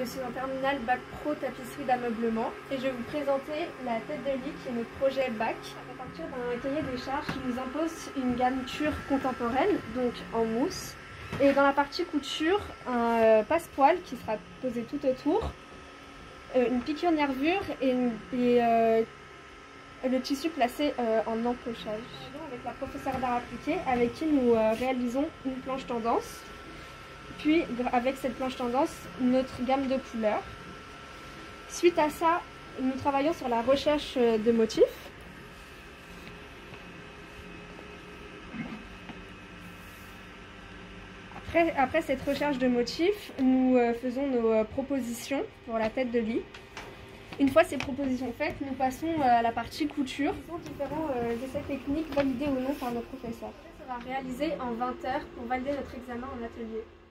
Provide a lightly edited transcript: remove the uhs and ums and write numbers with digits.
je suis en terminale bac pro tapisserie d'ameublement et je vais vous présenter la tête de lit qui est notre projet bac. À partir d'un cahier des charges qui nous impose une garniture contemporaine, donc en mousse. Et dans la partie couture, un passepoil qui sera posé tout autour, une piqûre nervure et le tissu placé en empochage. Avec la professeure d'art appliqué avec qui nous réalisons une planche tendance. Puis avec cette planche tendance, notre gamme de couleurs. Suite à ça, nous travaillons sur la recherche de motifs. Après cette recherche de motifs, nous faisons nos propositions pour la tête de lit. Une fois ces propositions faites, nous passons à la partie couture. Ce sont différents essais techniques validés ou non par nos professeurs. Ça sera réalisé en 20 heures pour valider notre examen en atelier.